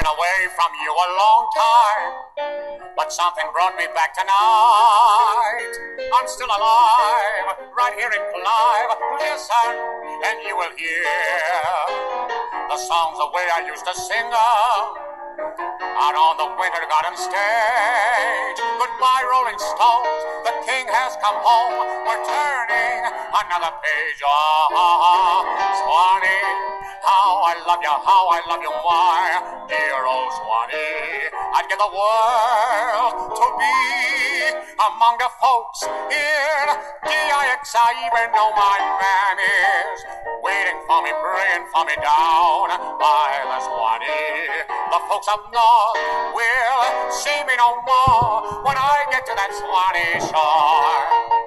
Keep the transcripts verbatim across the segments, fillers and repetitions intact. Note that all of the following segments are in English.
been away from you a long time, but something brought me back tonight. I'm still alive, right here in Clive. Listen, and you will hear the songs the way I used to sing them out on the Winter Garden stage. Goodbye, Rolling Stones, the king has come home. We're turning another page. Ah, Swanee, how I love you, how I love you, my dear old Swanee. I'd give the world to be among the folks in D I X. I even know my man is waiting for me, praying for me down by the Swanee. The folks up north will see me no more when I get to that Swanee shore.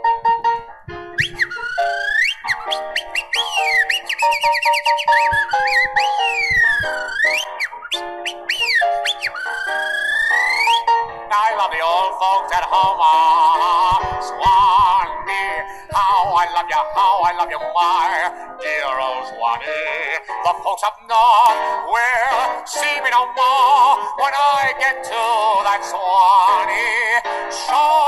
I love the old folks at home, ah, Swanee. How I love you, how I love you, my dear old Swanee. The folks up north will see me no more when I get to that Swanee shore.